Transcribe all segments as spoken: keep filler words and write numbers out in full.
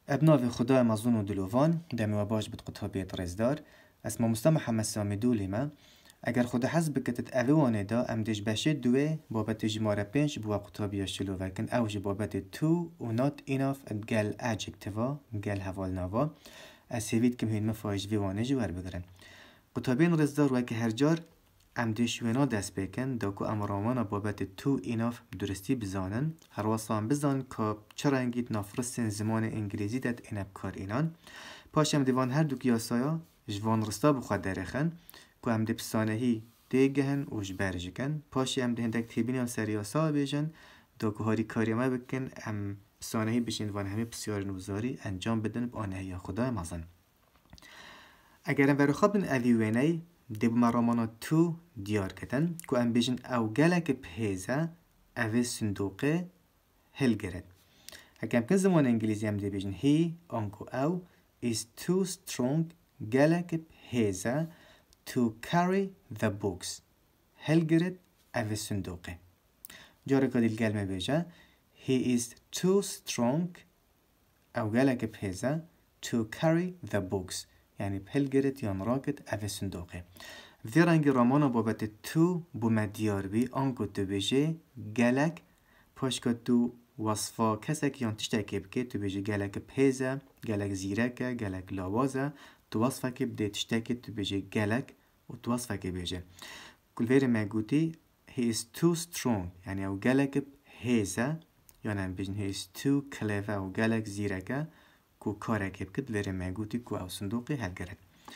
ابناء خدای مظنون و دلوان دمی و باش بد قطابیت رزدار اسم مستمع محمد سامی دولی ما اگر خود حزب بکتت اوانه دا ام دیش بشه دوه بابت جماره پنج بوا قطابیه شلو وکن اوج بابت تو و not enough گل adjective گل حوال ناوا از هیوید کم هین مفایج ویوانه جوار بگرن قطابین رزدار وکه هر جار ام دیش وینا دست بکن دا که ام رامانا بابت تو enough درستی بزانن هر واسان بزان که چرا انگید نافرستن زمان انگلیزی داد اینب کار اینان پاشم دیوان هر دو کیاسایا جوان رستا بخواد درخن که هم دی پسانهی دیگهن و جبرجکن پاشی هم دی هندک تیبینی هم سریاسا بیجن دا که هاری کاری ما بکن هم پسانهی بشین وان همه پسیار نوزاری انجام بدن با آنه یا خدای مازن اگر هم برای خواب بین اویوینه دی بمرامانا تو دیار کتن که هم بیجن او گلک بهیزه اوی صندوقه هل گرد اگر هم زمان انگلیزی هم دی بیجن هی آنکو او is too strong گلک بهیزه to carry the books هل گرد اوی صندوقه جاره که دیل گلمه بیجه he is too strong او گلک بهیزه to carry the books یعنی هل گرد یا نراکت اوی صندوقه وی رنگ رامانا بابت تو بومدیار بی آنکو تو بیجه گلک پاشکا تو وصفا کسک یان تشتاکی بکه تو بیجه گلک بهیزه گلک زیرکه گلک لاوازه تو وصفه که بده تشتاکی تو بیجه گلک و تو وصفه که بیجه کل ویر مگوتی he is too strong یعنی او گلک بهیزه یعنی هم بیجن he is too clever او گلک زیرکه کو کارک بکد ویر مگوتی کو او صندوقی هل گرد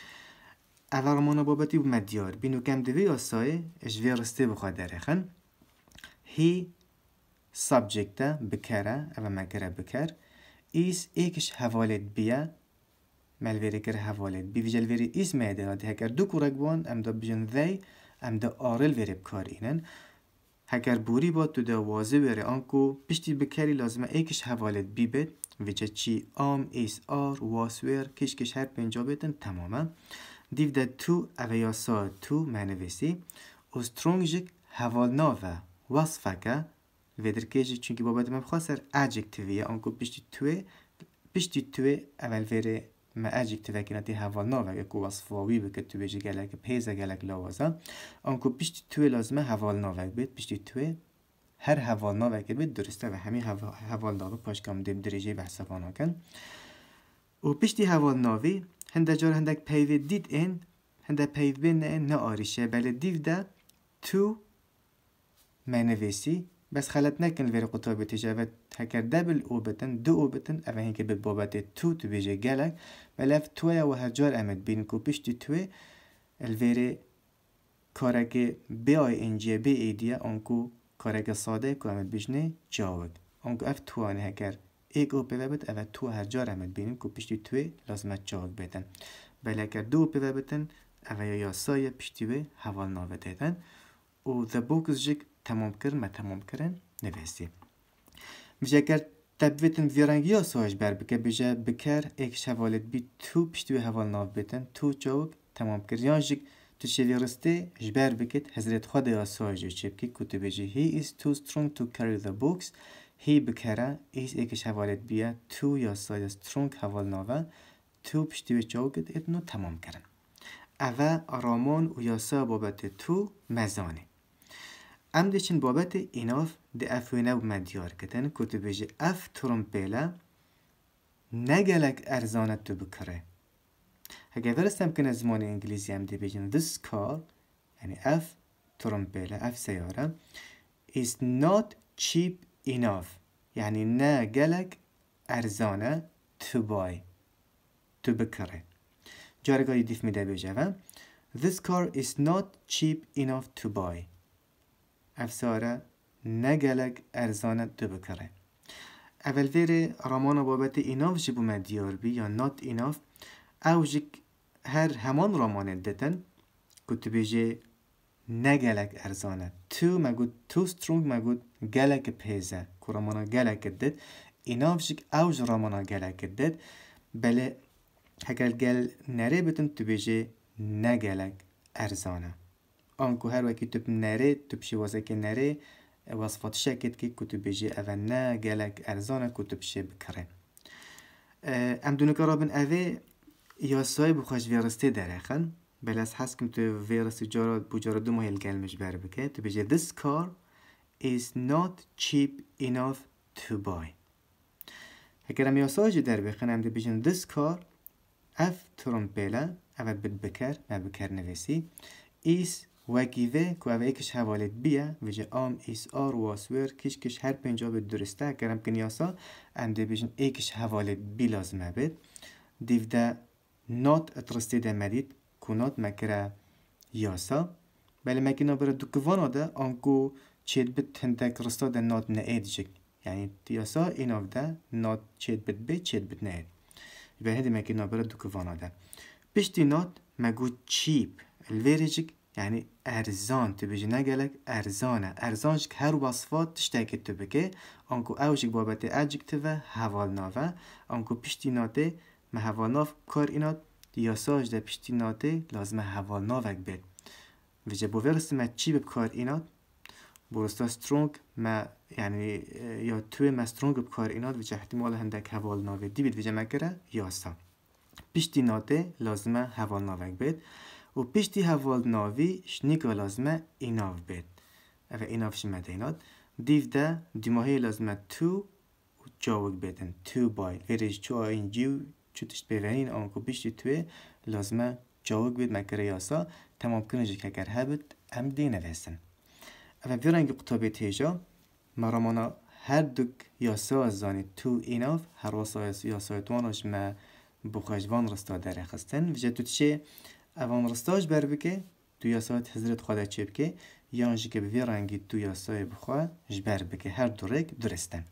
اول رمانا بابتی و مدیار بینو کم دوی آسای اجوی رسته بخواد درخن he subject بکره او مگره بکر is ایکش حوالت بیه ملویره کر حوالت بی ویجل ویری اسم ایدنا ده هکر دو کورک بوان ام دا بجن ذی ام دا آرل ویری بکار اینن هکر بوری با تو دا واضح ویری آنکو پشتی بکری لازمه ایکش حوالت بی بید ویجه چی آم ایس آر واس ویر کش کش هر پنجا بیتن تماما دیو دا تو اویا سا تو منویسی و سترونگ جک حوال ناوه وصفه که ویدر کجی چونکی بابت من بخواستر ادجکتیویه آنکو پشتی توی پشتی توی اول ویری ما adjective که نتی حوال ناوه که وصفاوی بکد تو بیجی گلک پیزه گلک لوازه آنکو پشتی توی لازمه حوال ناوه بید پشتی توی هر حوال ناوه که بید درسته و همین حوال ناوه پاش کم دیم درجه بحثبانا کن و پشتی حوال ناوه هنده جار هندک پیوی دید این هنده پیوی نه نه آریشه بله دیو ده تو منویسی بس خلط نکن ویر قطابی تجاوت هکر دبل او بتن دو او بتن اوه هنگه به بابت تو تو بیجه گلک بله اف توی و هر جار امد بین که پشتی توی الویر کارک بی آی انجیه بی ایدیه آنکو کارک ساده که امد بیجنه جاوگ آنکو اف توانه هکر ایک او پیوه بت اوه تو هر جار امد بینیم که پشتی توی لازمت جاوگ بتن بله اگر دو پیوه بتن اوه یا سایه پشتی وی حوال ناوه دیدن و the book's جک تمام کرن ما تمام کرن نویسی میشه اگر تبویتن ویرانگی ها سوهش بر بکر بیجه بکر ایکش حوالت بی تو پشتوی حوال ناف بیتن تو جاوک تمام کرن یان جک تو شوی رسته جبر بکت حضرت خود یا سوهش چه بکی کتو بیجه he is too strong to carry the books he بکره ایس ایکش حوالت بیه تو یا سای strong حوال ناوه تو پشتوی جاوکت اتنو تمام کرن اوه رامان و یاسا بابت تو مزانه ام دیشن بابت ایناف دی افوینه و مدیار کتن کتو بیجه اف ترمپیله نگلک ارزانت تو بکره اگه ورستم کنه زمان انگلیزی هم دی بیجن this car یعنی اف ترمپیله اف سیاره is not cheap enough یعنی نگلک ارزانه to buy تو بکره جارگاهی دیف میده بیجه this car is not cheap enough to buy افساره نگلک ارزانت تو بکره اول ویر رامان بابت ایناف جبو مدیار بی یا not enough او جک هر همان رامان دتن کتو بیجه نگلک ارزانت تو مگود تو سترونگ مگود گلک پیزه که رامانا گلک دد ایناف جک اوج رامانا گلک دد بله اگر گل نره بتن تو بیجه نگلک ارزانه آنکو هر وکی تو نره تو بشی واسه که نره وصفات شکت که کتو بیجه اول نه گلک ارزانه کتو بشه بکره ام دونه کرابن اوه یاسای بخواش ویرسته درخن بل از حس کم تو ویرس جارد بجارد دو ماهیل گلمش بر بکه تو بجه this car is not cheap enough to buy. اگر ام یاسای در بخن ام دو بجن this car اف ترمپیله اول بد بکر ما بکر نویسی is وگیوه که اوه ایکش حوالت بیه وجه آم ایس آر واسویر کش کش هر پنجا به درسته اگر ام کن یاسا ام دو بجن ایکش حوالت بی لازمه بید دیو ده not اترستی ده مدید کنات مکره یاسا بله مکینا برای دو کوانا ده آنکو چید بید هندک رستا ده not نعید جگ یعنی یاسا این آف ده not چید بید بید چید بید نعید به هدی مکینا برای دو کوانا ده پشتی not مگو چیپ الویری جگ یعنی ارزان تو بجی نگلک ارزانه ارزان جگ هر وصفات تشتاکی تو بگه آنکو او جگ بابت ادجکتیوه حوال ناوه آنکو پشتی ناته ما حوال ناف کار اینات یاساج ده پشتی ناته لازم حوال ناوک بید وجه بو ورست ما چی بکار اینات برستا سترونگ ما یعنی یا توی ما سترونگ بکار اینات وجه احتمال هندک حوال ناوه دی بید وجه ما کره یاسا پشتی ناته لازم حوال ناوک بید و پشتی حوال ناوی شنیگا لازم ایناف بید اوه ایناف شمده اینات دیو ده دیماهی لازم تو جاوگ بیدن تو بای ویریج تو این جیو چوتش بیونین آنکو بیشتی توی لازمه جاوگ بید مکره یاسا تمام کنجی که اگر هبت ام دی نویسن اما ویرنگ قطابی تیجا مرامانا هر دوک یاسا زانی تو ایناف هر واسا یاسا توانش ما بخواجوان رستا در خستن وجه تو تشه اوان رستاش بر بکه تو یاسا حضرت خواده چه بکه یانجی که به ویرنگی تو یاسا بخواه جبر بکه هر دورک درستن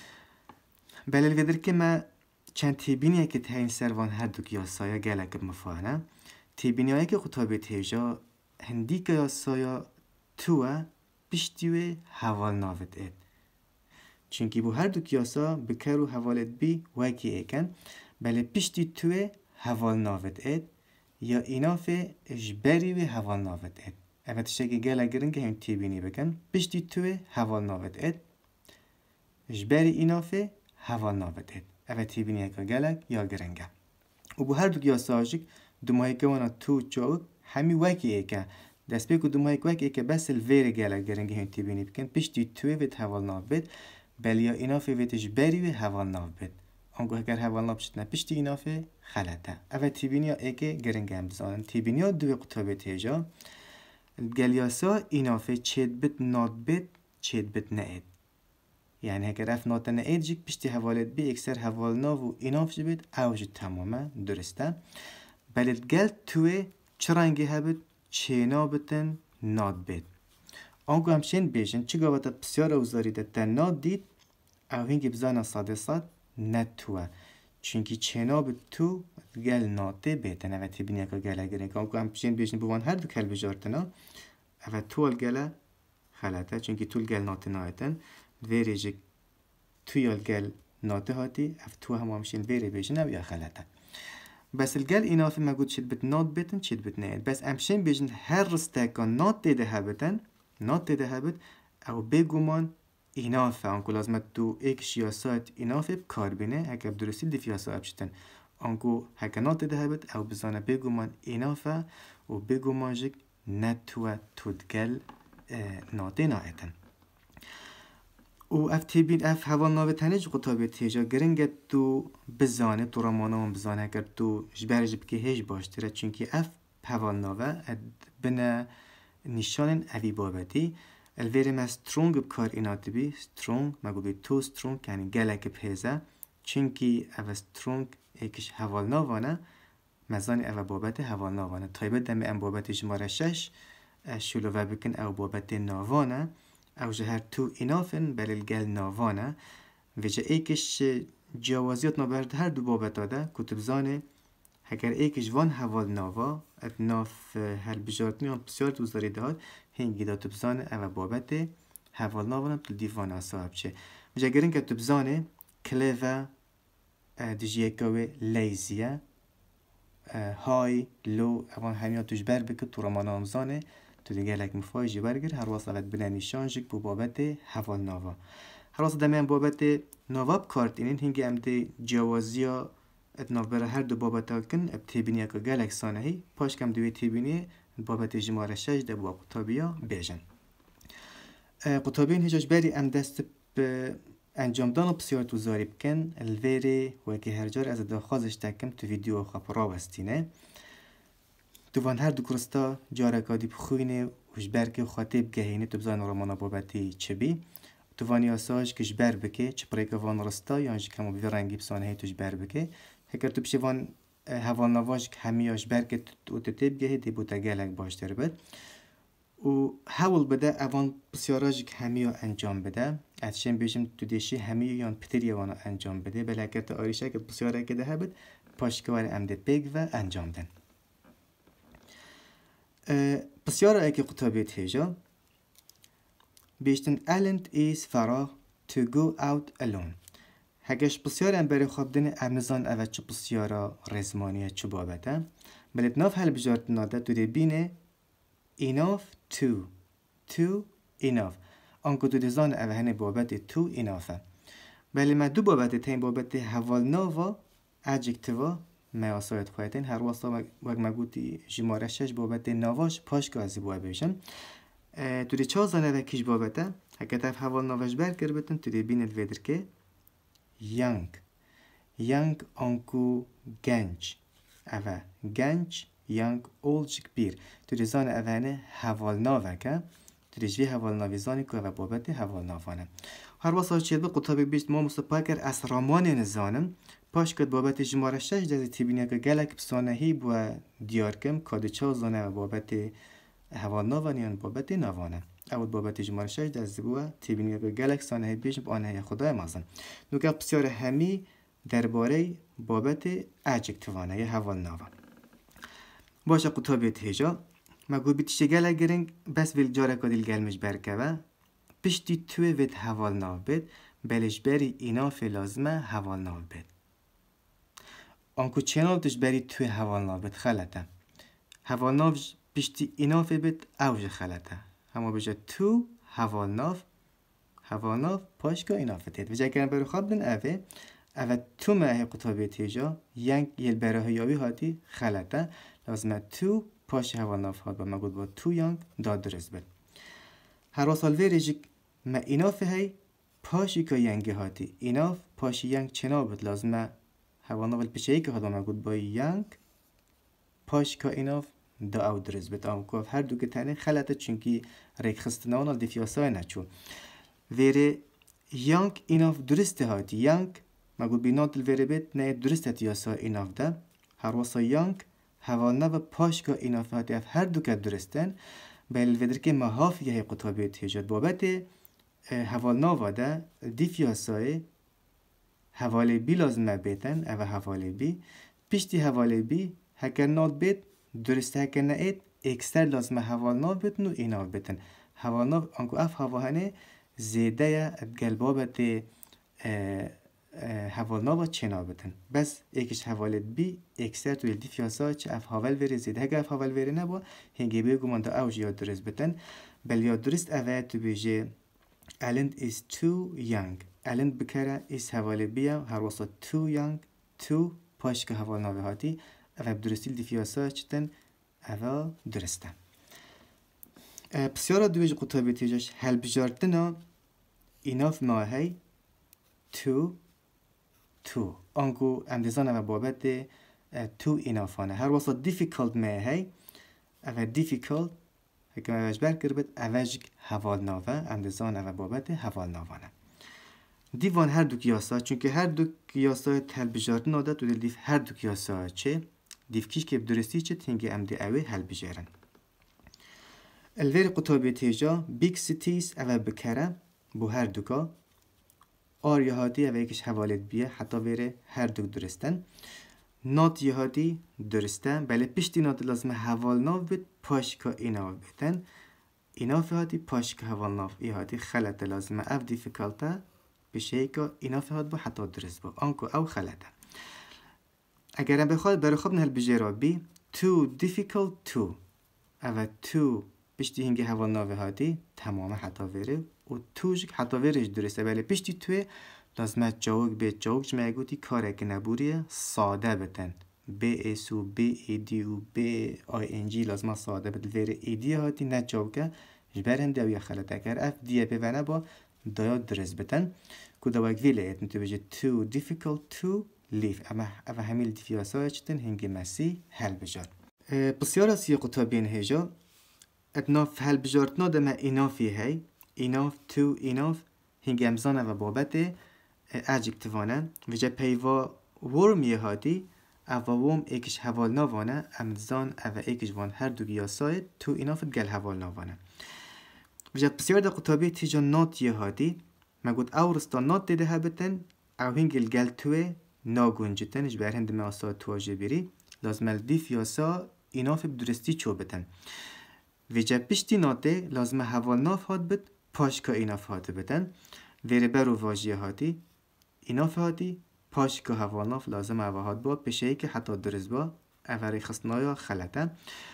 بله الویدر که ما چند تیبینیه که تاین سروان هر دوک یاسایا گلک مفاهنه تیبینیایی که خطابه تیجا هندی که یاسایا توه پشتیوه حوال ناوت اید چونکی بو هر دوک یاسا بکر و حوالت بی وکی ایکن بله پشتی توه حوال ناوت اید یا اینافه اجبری و حوال ناوت اید اوه تشکی گلک گرن که هم تیبینی بکن پشتی توه حوال ناوت اید اجبری اینافه حوال ناوت اید اوه تیبینی که گلک یا گرنگه و بو هر دوک یاساجک دومایی که وانا تو چاوک همی وکی ایکه دست بیکو دومایی که وکی ایکه بس الویر گلک گرنگه هم تیبینی بکن پشتی توی ویت حوال ناو بید بلی یا اینافه ویت اجبری و حوال ناو بید آنگو اگر حوال ناو بشتنه پشتی اینافه خلطه اوه تیبینی ها ایکه گرنگه هم بزانن تیبینی ها دوی قطابه تیجا گلیاسا اینافه چید بید ناد بید چید بید ناید یعنی اگر اف نات ناید جیک پشتی حوالت بی اکثر حوال ناو و ایناف جی بید اوج تمامه درسته بلد گل توی چرنگی هبید چینا بتن ناد بید آنگو همچین بیشن چی گواتت بسیار اوزاری ده تا ناد دید او هنگی بزانا ساده ساد نتوه چونکی چینا بید تو گل ناده بیتن اوه تیبینی اکا گله گرنگ آنگو همچین بیشن بوان هر دو کل بجارتنا اوه توال گله خلاته چونکی طول گل ناده نایتن ویری جک توی الگل ناته هاتی اف تو هم همشین ویری بیشن او یا خلاته بس الگل اینافه مگود چید بید نات بیتن چید بید نید بس امشین بیشن هر رستکا نات دیده هبتن نات دیده هبت او بگومان اینافه آنکو لازمت دو ایک شیاسات اینافه بکار بینه هکه بدرستی دی فیاسا بشتن آنکو هکه نات دیده هبت او بزانه بگومان اینافه و بگومان جک نتوه تودگل ناته نایتن و اف تیبین اف حوال ناوه تنج قطابه تیجا گرنگت تو بزانه تو رمانه هم بزانه اگر تو جبر جب که هیچ باشتره چونکه اف حوال ناوه بنا نشان اوی بابتی الویرم از سترونگ بکار اینات بی سترونگ مگو بی تو سترونگ یعنی گلک بهزه چونکه او سترونگ ایکش حوال ناوانه مزان او بابت حوال ناوانه تایبت دمی ام بابت جماره شش شلوه بکن او بابت ناوانه او جه هر تو اینافن بل الگل ناوانه و جه ایکش جوازیات نابرد هر دو بابت داده کتب زانه اگر ایکش وان حوال ناوا ات ناف هر بجارتنی هم بسیار دوزاری داد هنگی دا تبزانه او بابت حوال ناوانه تل دیوان اصاب چه و جه گرین که تبزانه کلیوه دیجیکاوه لیزیه های لو اوان همیات تجبر بکن تو رمان آمزانه تو دیگه لک مفایجی برگر هر واسه بد بنانی شانجک بو بابت حوال ناوا هر واسه دمی هم بابت ناوا بکارت اینین هنگی هم دی جوازیا اتناف برای هر دو بابتا کن اب تیبینی که گلک سانه هی پاش کم دوی تیبینی بابت جماره شش ده بوا قطابیا بیجن قطابین هجاش بری ام دست به انجام دان بسیار تو زاری بکن الویری و که هر جار از داخازش تکم تو ویدیو خواب را بستینه تو وان هر دو کرستا جاره کادی بخوینه وش برکه و خاطب گهینه تو بزان رمانا بابتی چه بی تو وانی آساج کش بر بکه چه پریک وان رستا یا انجی کمو بی رنگی بسانه هی توش بر بکه هکر تو بشه وان هوان نواج که همیاش برکه تو تتیب گهی دی بوتا گلک باشتر بد و حاول بده اوان بسیاراج که همیو انجام بده اتشم بیشم تو دیشی همیو یان پتری وانا انجام بده بله اگر تا آریشه که بسیاره که ده هبد پاشکوار امده پیگ و انجام دن بسیاره اگه قطابیت هیجا بیشتن Alan is فراغ to go out alone هگش بسیار ام بری خواب دن امنزان اوه چه بسیارا رزمانیه چه بابته بلد ناف حل بجارت ناده تو دی بینه enough to to enough آنکو تو دیزان اوه هنه بابت to enough بله ما دو بابت تین بابت حوال ناوا adjective ما آسایت خواهدین هر واسطا وقت ما گوتی جماره شش بابت ناواش پاشکا ازی باید بیشن تو دی چه زانه و کش بابته هکتف حوال ناواش بر کر بتن تو دی بینه الویدر که young young آنکو گنج اوه گنج young olcik bir تو دی زانه اوه هنه حوال ناوه که تو دی جوی حوال ناوی زانی که اوه بابت حوال ناوانه هر واسطا چید به قطابی بیشت ما مصطفا کر از رامان نزانم پاش کد بابت جماره شش دازی تیبینه که گلک بسانه هی بوا دیار کم کاد چه زانه و بابت حوال ناوانه یا بابت ناوانه اول بابت جماره شش دازی بوا تیبینه که گلک سانه هی بیش با آنه خدای مازن نوکه بسیار همی درباره بابت ادجکتیوانه یا حوال ناوانه باشه قطابیت هیجا مگو بیتیشه گلک گرنگ بس ویل جاره کادیل گلمش برکوه پشتی توی وید حوال ناو بید بلش بری اینا فی لازمه حوال ناو بید آنکو چنال تش بری توی حوال ناو بید خلطه حوال ناو پشتی اینا فی بید اوج خلطه همه بجا تو حوال ناو حوال ناو پاشکا اینا فی تید وجه کرن برو خواب دن اوه اوه تو ماه قطابیت هیجا ینگ یل برای یاوی هاتی خلطه لازمه تو پاش حوال ناو هات با مگود با تو ینگ داد درست بید هر واسال ویریجی ما ایناف هی پاشی که ینگ هاتی ایناف پاشی ینگ چنا بود لازمه هوانا ول پیچه که هادا ما گود با ینگ پاش که ایناف دا او درز بید آم که هر دو که تنه خلطه چونکی ریک خستنان و دیفیاسای نچون ویره ینگ ایناف درسته هاتی ینگ ما گود بی نادل ویره بید نه درسته تیاسا ایناف ده هر واسا ینگ هوانا و پاش که ایناف هاتی هر دو که درستن بل ودر که مهاف یه قطابیت هجاد بابت حوال ناواده دیفیاسای حواله بی لازمه بیتن او حواله بی پیشتی حواله بی هکر ناد بیت درسته هکر ناید اکستر لازمه حوال ناو بیتن و ایناو بیتن حوال ناو انکو اف هواهنه زیده ادگل بابت حوال ناو چنا بیتن بس ایکش حواله بی اکستر توی دیفیاسای چه اف حوال وری زیده هکر اف حوال وری نبا هنگی بگو من دا اوج یاد درست بیتن بل یاد درست اوه تو بیجه Alan is too young. Alan بکره is حواله بیا هر واسه too young too پاش که حوال ناوه هاتی اوه بدرستیل دیفیاسا چتن اوه درسته بسیارا دویج قطابی تیجاش هل بجاردنا ایناف ماهی to to آنگو امدیزان اوه بابت to اینافانه هر واسه difficult ماهی اوه difficult هکم اوش بر کربت اوش حوال ناوه امدزان اوه بابت حوال ناوانه دیوان هر دو کیاسا چونکه هر دو کیاسا تل بجاردن آده تو دل دیف هر دو کیاسا چه دیف کیش که بدرستی چه تنگی امده اوه حل بجارن الویر قطابی تیجا بیگ سیتیز اوه بکره بو هر دو که آر یهاتی اوه یکش حوالت بیه حتی ویره هر دو درستن نات یهاتی درسته بله پشتی نات لازمه حوال ناو بید پاش که ایناو بیتن ایناف هاتی پاش که حوال ناو یهاتی خلطه لازمه اف دیفیکالته بشه که ایناف هات با حتی درست با آنکو او خلطه اگرم بخواد برای خواب نهل بجیرا بی too difficult to اوه too پشتی هنگی حوال ناو هاتی تمام حتی ویره و توش حتی ویرش درسته بله پشتی توی لازمه چاوک به چاوک جمعه گوتی کاره که نبوریه ساده بتن ب اس و ب ای دی و ب آی ان جی لازمه ساده بتن ویر ای دی هاتی نه چاوکه جبر هنده و یا خلطه کر اف دیه بونه با داید درست بتن که دواک ویله ایت نتو بجه too difficult to live اما اما همیل دیفیاسای چتن هنگی مسی هل بجار بسیار از یه قطابین هجا اتناف هل بجارتنا دمه اینافی هی ایناف تو ایناف هنگی امزانه و بابته ادجکتیوانه وجه پیوا ورمیه هاتی اوا وم ایکش حوال نوانه امزان اوا ایکش وان هر دو بیاسای تو اینافت گل حوال نوانه وجه بسیار دا قطابی تیجا نات یه هاتی مگود او رستا نات دیده هبتن او هنگل گل توی ناگونجتن اش بر هند میاسا تواجه بیری لازم الدیف یاسا ایناف بدرستی چو بتن وجه پشتی ناته لازم حوال ناف هات بد پاشکا ایناف هات بتن ویره برو واجیه هاتی ایناف هاتی پاشکا حوال ناف لازم او هات با پشه که حتی درست با اوری خصنایا خلطه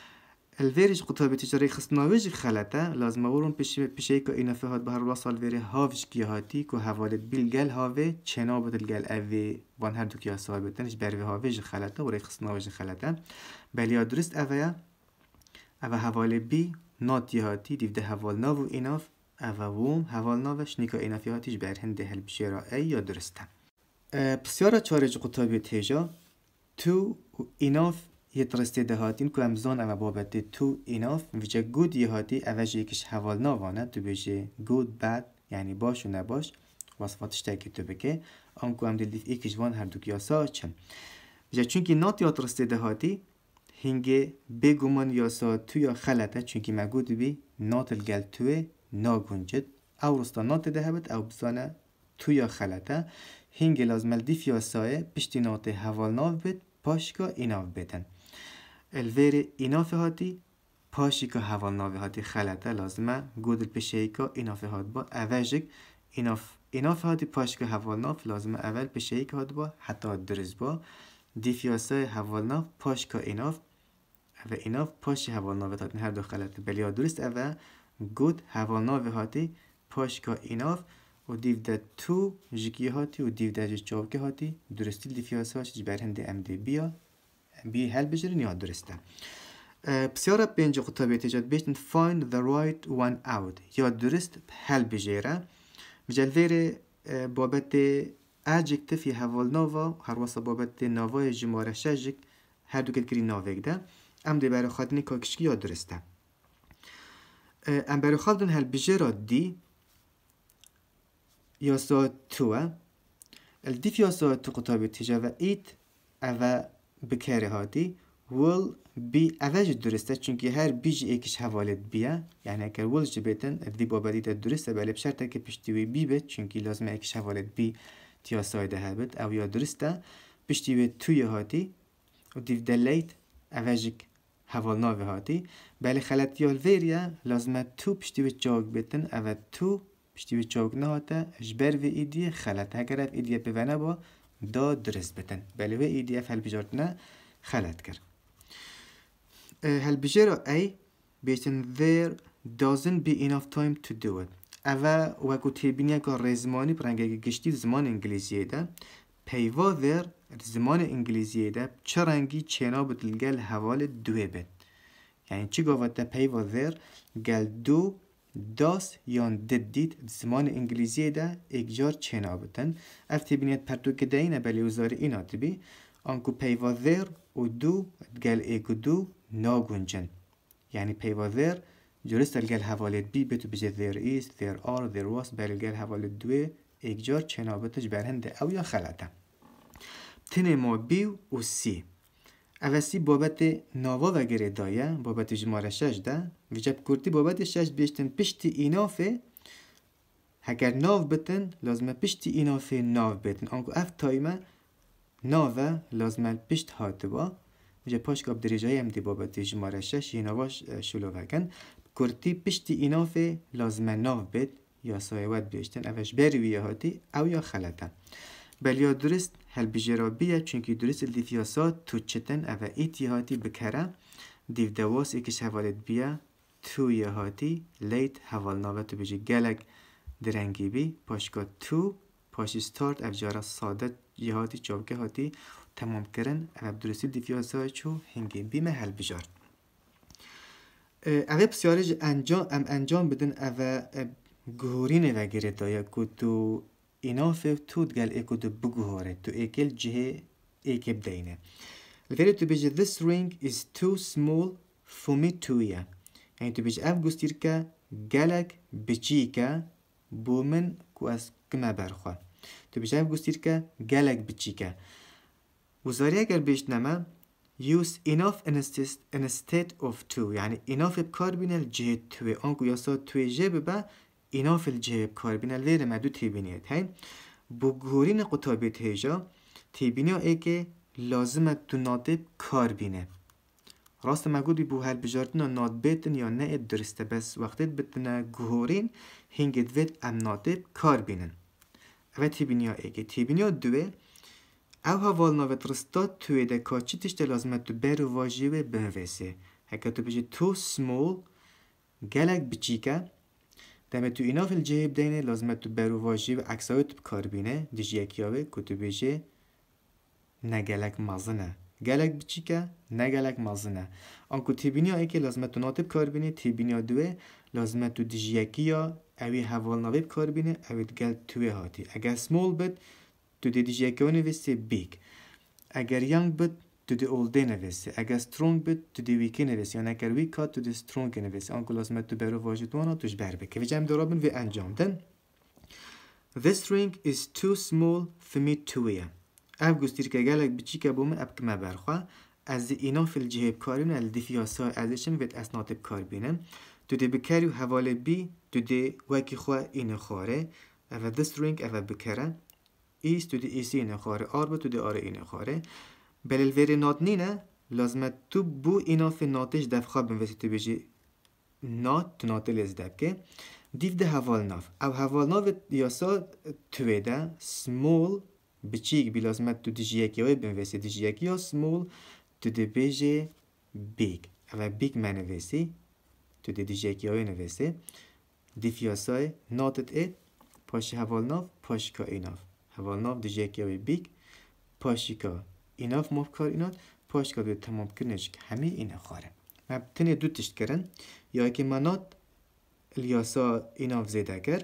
الویرج قطابی تجاری خصناویج خلطه لازم اورون پشه که ایناف هات به هر وصل ویره هاوش کی هاتی که حوالت بیل گل هاوه چنا بدل گل اوی وان هر دو کیا صاحبتنش بروی هاویج خلطه و ری خصناویج خلطه بلیا درست اویا او حوال بی ناتی هاتی دیوده حوال ناو و ایناف او ووم حوال ناوش نیکا اینافی هاتیش بر هنده هل بشیرا ای یا درسته بسیارا چارج قطابی تیجا تو ایناف یه درسته ده هاتین که امزان او بابته تو ایناف ویجه گود یه هاتی اوجه یکش حوال ناوانه تو بشه گود بد یعنی باش و نباش وصفاتش تاکی تو بکه آنکو هم دل دیف ایکش وان هر دو کیاسا چن ویجه چونکه نات یا درسته ده هاتی هنگه بگومان یاسا تو یا خلطه چونکه مگود بی نات الگل توی ناگونجد او رستا نات ده هبت او بزانه تو یا خلطه هنگه لازم الدیف یاسای پشتی نات حوال ناف بید پاشکا ایناف بیتن الویر ایناف هاتی پاشکا حوال ناف هاتی خلطه لازمه گودل پشیکا ایناف هات با اوجک ایناف ایناف هاتی پاشکا حوال ناف لازمه اول پشیکا هات با حتی درز با دیف یاسای حوال ناف پاشکا ایناف و ایناف پاشی حوال ناف هاتی هر دو خلطه بلیا درست اوه گود حوال ناف هاتی پاشکا ایناف و دیو ده تو جکی هاتی و دیو ده جاوکه هاتی درستی دیفیاسا چیز بر هنده ام دی بیا بی هل بجرین یا درسته بسیاره پنج قطابی تیجاد بیشتن find the right one out یا درست هل بجره بجل ویره بابت adjective حوال ناوا هر واسه بابت ناوای جماره شجک هر دو کل کری ناویک ده ام دی برای خادنی کاکشکی یا درسته ام برای خادن هل بجره دی یاسا توه الدیف یاسا تو قطابی تیجا و ایت او بکره هاتی will be اوج درسته چونکه هر بیج ایکش حوالت بیه یعنی اگر will جبیتن دی بابدی ده درسته بله بشرطه که پشتیوی بی بید چونکه لازمه ایکش حوالت بی تیاسای ده هبید او یا درسته پشتیوی توی هاتی و دیو دلیت اوجک حوال ناوی هاتی بله خلط یال ویریه لازمه تو پشتیوی جاگ بیتن او تو پشتیوی جاگ نهاته اجبر و ایدیه خلط اگر اف ایدیه بونه با دا درست بتن بله و ایدیه اف هل بجارتنه خلط کرد هل بجارة ای بیشتن there doesn't be enough time to do it اوه وکو تیبینیه که رزمانی پرنگه گشتی زمان انگلیزیه ده پیوا there زمان انگلیزیه ده چه رنگی چنا بدلگل حوال دوه بد یعنی چی گوه ده پیوا there گل دو داس یان دد دید زمان انگلیزیه ده اگجار چنا بدن اف تیبینیت پرتو که ده اینه بلی وزار اینا تبی آنکو پیوا there و دو گل ایگو دو ناگونجن یعنی پیوا there جرست الگل حوالت بی بتو بجه there is, there are, there was بلگل حوالت دوه اگجار چنابتش برهنده او یا خلطه تنه ما بیو و سی او سی بابت ناوا وگره دایه بابت جماره شش ده ویجب کرتی بابت شش بیشتن پشتی اینافه اگر ناو بتن لازمه پشتی اینافه ناو بتن آنکو اف تایمه ناوه لازمه پشت هاته با ویجب پاشکاب دریجای هم دی بابت جماره شش ایناواش شلو وکن کرتی پشتی اینافه لازمه ناو بت یا سایوات بیشتن اوش برویه هاتی او یا خلطه بل یا درست هل بجرا بیه چونکه درست الدیفیاسات تو چتن او ایتی هاتی بکره دیو دواس ایکش حوالت بیه توی هاتی لیت حوال ناوه تو بجی گلک درنگی بی پاشکا تو پاشی ستارت اف جارا ساده جهاتی چاوکه هاتی تمام کرن اف درستی دیفیاسای چو هنگی بیمه هل بجار اوه بسیارج انجام ام انجام بدن اوه گهورین وگیره دایا که تو اینا فیف تود گل ایکو دو بگهوره تو ایکل جه ایکه بدینه الفيري تو بيجي this ring is too small for me to wear يعني تو بيجي اف گستيركا گلك بچيكا بومن كو از كما برخوا تو بيجي اف گستيركا گلك بچيكا وزاري اگر بيشنما use enough instead of two يعني enough بكار بين الجهة توي انكو ياسا توي جه ببا enough الجهة بكار بين الوير مدو تيبينيت هين بگهورين قطابيت هيجا تيبينيا اي که لازمه تو ناطب کار بینه راست مگودی بو هل بجارتنا نات بیتن یا نه درسته بس وقتت بتنه گهورین هنگید وید ام ناطب کار بینن اوه تیبینیا ایگه تیبینیا دوه او هوال ناوت رستاد توی ده که چی تشته لازمه تو برو واجیوه بنویسه هکه تو بجی تو سمول گلک بچیکه دمه تو اینا فیل جهب دینه لازمه تو برو واجیوه اکساوی تو بکار بینه دیجی یکیاوه که تو بجی نه گلک مازنه گلک بچیکه نه گلک مازنه آنکو تیبینیا ای که لازمه تو ناطب کار بینه تیبینیا دوه لازمه تو دیجیکی یا اوی حوال نویب کار بینه اوی گل توی هاتی اگر سمول بد تو دی دیجیکی ها نویسته بیگ اگر یانگ بد تو دی اولده نویسته اگر سترونگ بد تو دی ویکی نویسته یا اگر ویک ها تو دی سترونگ نویسته آنکو لازمه تو برو واجدوانا توش بر بکه و جمع درابن و انجام دن This ring is too small for me to wear اف گستیر که گلک بچی که بومن اب کما برخوا از اینا فی الجهه بکارین ال دیفیاسا ازشم وید اسنات بکار بینن تو دی بکری و حواله بی تو دی وکی خوا این خاره اف this ring اف بکره ایس تو دی ایسی این خاره آر با تو دی آر این خاره بل الوری نات نینه لازمه تو بو اینا فی ناتش دفخوا بنویسی تو بیجی نات تو نات لیز دبکه دیف ده حوال ناف او حوال ناف یاسا توی ده small بچیک بی لازمت تو دیجی یکی های بنویسی دیجی یکی ها سمول تو دی بیجی بیگ او بیگ منویسی تو دی دیجی یکی های نویسی دیفیاسای ناتت اید پاشی حوال ناف پاشی که ایناف حوال ناف دیجی یکی های بیگ پاشی که ایناف مفکار اینات پاشی که باید تمام کرنش که همه اینه خاره من تنی دو تشت کرن یا که منات الیاسا ایناف زیده کر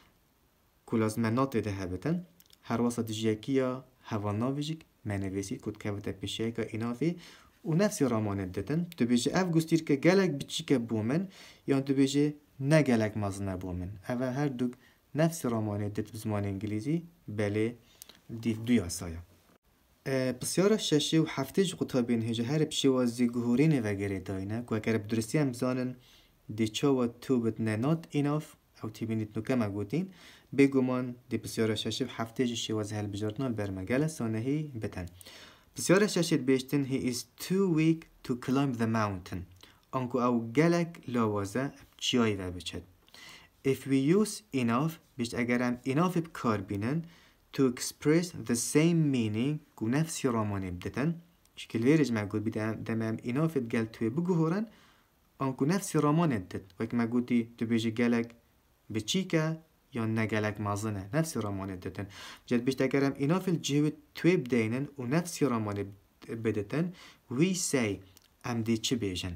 که لازم نات ده هبتن هر واسه دیجیکیا هواناویجیک منویسی کد که وقت پیشه که اینافی و نفسی رامانه دادن تو بیجه اف گستیر که گلک بچی که بومن یا تو بیجه نه گلک مازنه بومن اوه هر دو نفسی رامانه داد بزمان انگلیزی بله دیف دوی آسایا بسیار ششه و هفتهج قطابین هجه هر بشوازی گهورین وگره داینه که اگر بدرستی هم زانن دیچا و تو بد ننات ایناف او تیبینیت نکه مگوتین بگمان دی بسیار ششه هفته جشی وزه هل بجارتنال برمگل سانهی بتن بسیار ششه بیشتن he is too weak to climb the mountain انکو او گلک لاوازه چیایی و بچد if we use enough بیشت اگرم enough بکار بینن to express the same meaning کو نفسی رامانه بدتن شکل ویرج مگود بیدم دمم enough گل توی بگهورن انکو نفسی رامانه دد وک مگودی تو بیجی گلک بچیکه یا نگلک مازنه نفسی رامانه دادن جد بیشتر اگرم اینا فی الجهه توی بدینن و نفسی رامانه بدتن we say ام دی چه بیجن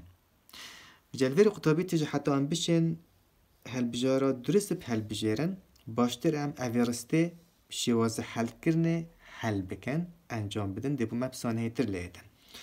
جد وری قطابی تیجه حتی ام بشن هل بجارا درست به هل بجارن باشتر ام اویرسته شوازه حل کرنه حل بکن انجام بدن دیبو مبسانه هیتر لیدن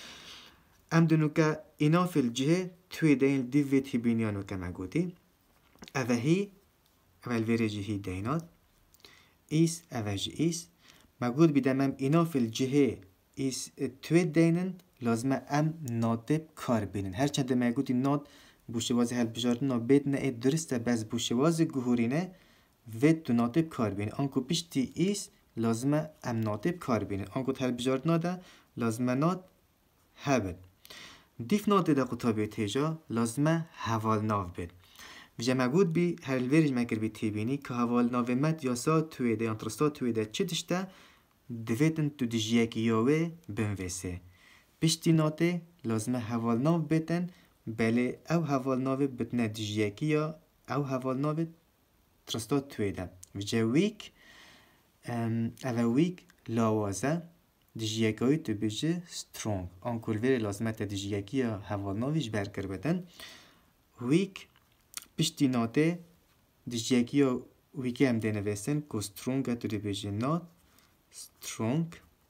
ام دنو که اینا فی الجهه توی دین دیویت هی بینیانو که مگودی اوه هی اول ویرجی هی دینات ایس اوج ایس مگود بیدم ام اینا فی الجهه ایس توی دینن لازمه ام ناطب کار بینن هرچند مگودی نات بوشوازی هل بجارتن نابید نه درسته بس بوشوازی گهورینه وید تو ناطب کار بینه آنکو پیشتی ایس لازمه ام ناطب کار بینه آنکو هل بجارتنا ده لازمه نات هبد دیف نات ده قطابی تیجا لازمه حوال ناف بید ویژه مگود بی هر الویرج مکر بی تیبینی که حوال ناو مد یا سا توی ده یا ترستا توی ده چه دشته دویتن تو دیجیکی یاوه بنویسه پشتی ناته لازمه حوال ناو بیتن بله او حوال ناو بتنه دیجیکی یا او حوال ناو ترستا توی ده ویژه ویک اوه ویک لاوازه دجیگایی تو بیجه سترونگ آنکول ویری لازمه تا دجیگی هوالناویش برکر بدن ویک پشتی ناته دجیگی ویکی هم دینه ویسن که سترونگ تو دی بیجه نات سترونگ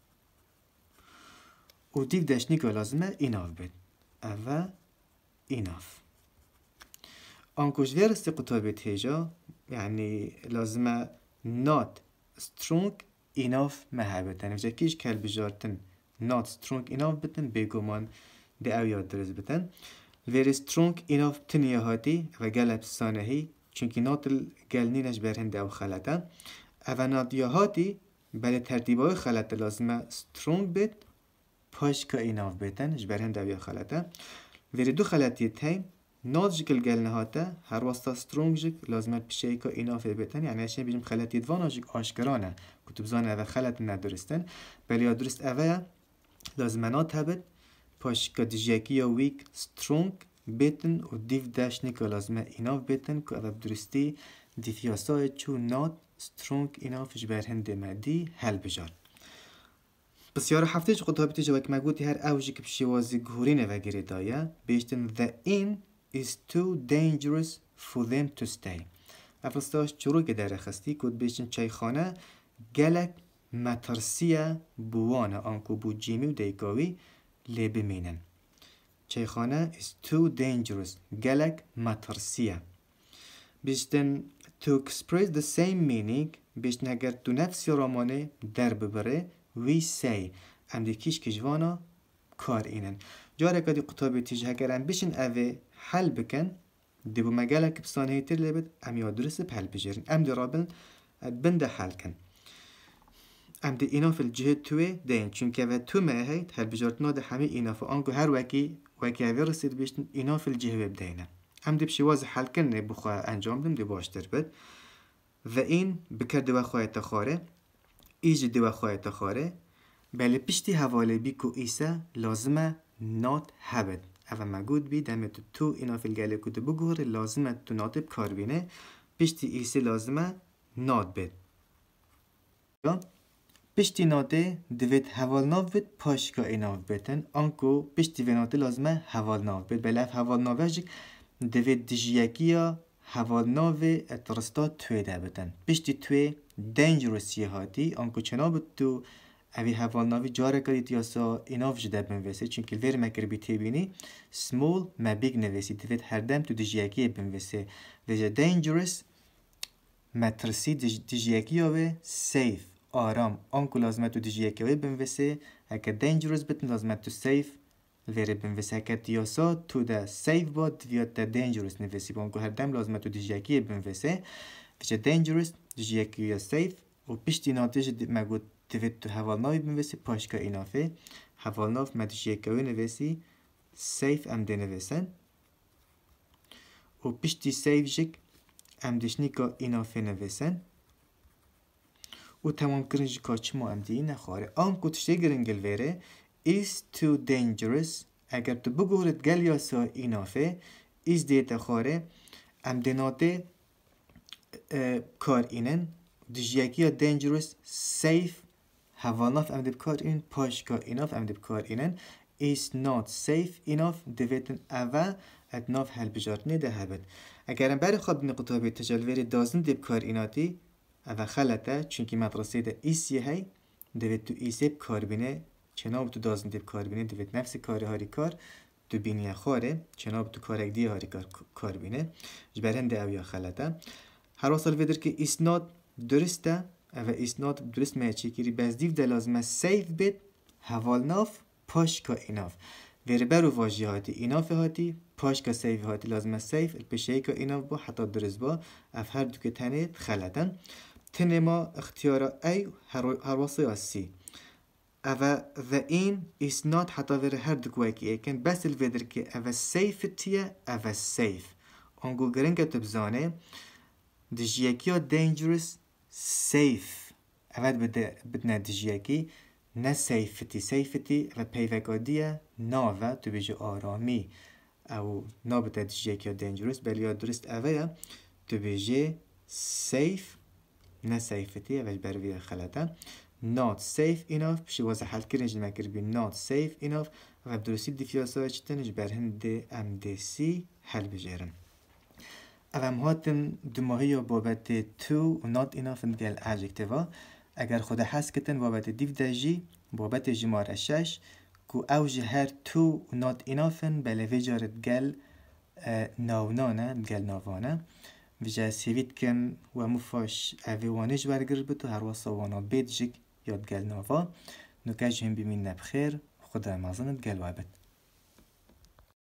و دیو دشنی که لازمه ایناف بید اوه ایناف آنکوش ویرستی قطابی تیجا یعنی لازمه not strong enough محبتن وجه کیش کل بجارتن not strong enough بتن بگومان ده او یاد درست بتن very strong enough تنیه هاتی و گلب سانه هی چونکه not گل نینش برهنده او خلطه او not یا هاتی بله ترتیبای خلطه لازمه strong بت پاش که enough بتن جبرهنده او یا خلطه very دو خلطی تیم نات جکل گل نهاته هر واسطه سترونگ جک لازمه پیشه که اینافه بتن یعنی اشین بیجم خلطی دوانا جک آشکرانه کتب زانه اوه خلط ندرستن بلی درست اوه لازمه نات هبت پاش که دیجیکی یا ویک سترونگ بتن و دیو داشنی که لازمه ایناف بتن که اوه درستی دیفیاسای چو نات سترونگ اینافش برهنده مدی هل بجار بسیار هفته جو قطابی تیجا وک مگوتی هر اوجی که بشیوازی گهورینه و گیره دایه بیشتن the in is too dangerous for them to stay. افرستاش چرو که در خستی کود بیشتن چای خانه گلک مترسیه بوانه آنکو بو جیمی و دیگاوی لی بمینن. چای خانه is too dangerous گلک مترسیه. بیشتن to express the same meaning بیشتن اگر تو نفسی رامانه در ببره we say ام دی کیش کجوانا کار اینن. جاره که دی قطابی تیجه اگرم بشن اوه حل بکن دی بو مگاله که بسانه هیتر لیبد ام یا درست بحل بجرن ام دی رابن بنده حل کن ام دی اینا فی الجهه توی دین چونکه اوه تو مهید حل بجارتنا دی همه اینا فی آنگو هر وکی وکی اوه رسید بیشتن اینا فی الجهه ببدینه ام دی بشیواز حل کن نه بخواه انجام دم دی باشتر بد و این بکر دی وخواه تخاره ایج دی وخواه تخاره بله پشتی حواله بی که ایسا لازمه not habit اوه مگود بی دمه تو تو اینا فی الگله کده بگوره لازمه تو ناتب کار بینه پشتی ایسی لازمه not بید پشتی ناته دوید حوال ناف بید پاشکا ایناف بیتن آنکو پشتی وی ناته لازمه حوال ناف بید بله اف حوال نافه جک دوید دیجیکی یا حوال ناوه اترستا توی ده بیتن پشتی توی dangerous یه هاتی آنکو چنا بود تو اوی حوال ناوی جاره کدید یاسا ایناف جده بنویسه چونکه الویر مکر بی تیبینی small ما بیگ نویسی دوید هر دم تو دیجیکی بنویسه دیجا dangerous مترسی دیجیکی آوه safe آرام آنکو لازمه تو دیجیکی آوه بنویسه اکا dangerous بتن لازمه تو safe الویر بنویسه اکا دیاسا تو ده safe باد دوید ده dangerous نویسی با آنکو هر دم لازمه تو دیجیکی بنویسه دیجا dangerous دیجیکی یا safe و پشتی ناتیج مگود دوید تو حوال ناوی بنویسی پاشکا اینافه حوال ناف ما دیجیکی آوه نویسی safe ام ده نویسن و پشتی safe جک ام دشنی که اینافه نویسن و تمام کرنجی که چما ام دی نخواره آم که تشتی گرنگل ویره is too dangerous اگر تو بگورد گل یا سا اینافه is دیتا خواره ام دیناته کار اینن دیجیکی یا dangerous safe هواناف ام دی بکار این پاشکا ایناف ام دی بکار اینن is not safe enough دویتن اوه ادناف حل بجارتنی ده هبت اگرم برای خواب نقطابی تجلوری دازن دیب کار ایناتی اوه خلطه چونکی مدرسه ده ایسی هی دوید تو ایسی بکار بینه چناب تو دازن دیب کار بینه دوید نفس کاری هاری کار تو بینی خواره چناب تو کارک دی هاری کار, کار بینه جبرهن ده اویا خلطه هر وصل ویدر که is not درسته اوه is not درست میچی کری بز دیو ده لازمه سیف بید حوال ناف پاشکا ایناف ویره برو واجی هاتی ایناف هاتی پاشکا سیف هاتی لازمه سیف الپشه که ایناف با حتی درست با اف هر دو که تنید خلطن تنه ما اختیار ای هر وصی سی اوه و این is not حتی ویره هر دو که ایکن بس الویدر که اوه سیف تیه اوه سیف آنگو گرنگه تبزانه دجیکی ها dangerous safe اوه بدنا دجیکی نه سیفتی سیفتی و پیوکادیه ناوه تو بیجه آرامی او نابتا دیجیه که dangerous بلی درست اوه تو بیجه safe نه سیفتی اوش بروی خلطه not safe enough بشی واسه حل کرنج نمکر بی not safe enough و درستی دیفیاسا چتنش بر هند ام دی سی حل بجرن اوام هاتن دماغی بابت تو و not enough نگل adjective اگر خود حس کتن بابت دیف دجی بابت جماره شش کو اوج هر تو و not enough بله ویجارت گل ناونانه گل ناوانه ویجا سیوید کن و مفاش اویوانش برگر بتو هر واسا وانا بیت جگ یاد گل ناوا نکاج هم بیمین نبخیر خدا مازند گل وابد